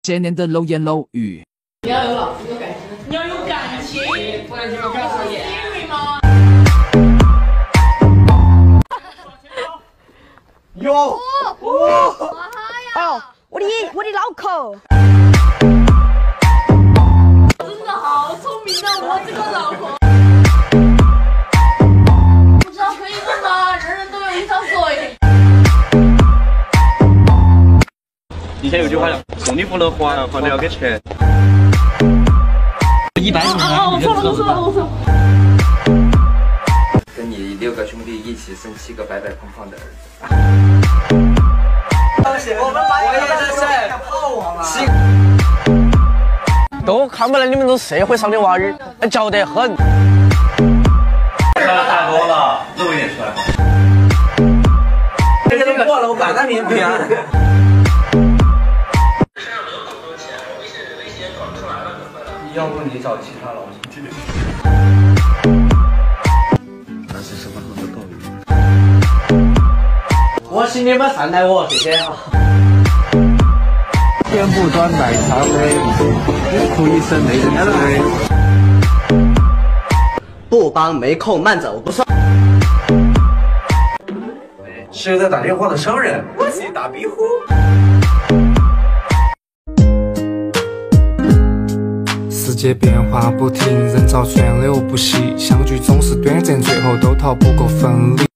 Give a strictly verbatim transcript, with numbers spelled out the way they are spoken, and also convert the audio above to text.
这年的流言蝼语。 你要有老师有感情，你要有感情，不然就要干啥耶？吗？ 有，哦， 哦，我的我的脑壳。 真的好聪明啊！我这个老婆，不知道可以问吗？人人都有一张嘴。 以前有句话叫“送你不能还，还了要给钱”。 一百米啊！我错了，我错了，我错了。 跟你六个兄弟一起生七个白白胖胖的儿子。 我们我也是泡我嘛。 都看不来你们这社会上的娃儿，教得很。 看的太多了，录一点出来。这个都过了，我摆在面前。要不你找其他老师？ 那是什么好的道理？ 我请你们善待我，谢谢啊。 天不端奶茶杯，哭一声没人追。 不帮没空慢走不算。 是在打电话的商人，我是打壁虎。 世界变化不停，人潮川流不息，相聚总是短暂，最后都逃不过分离。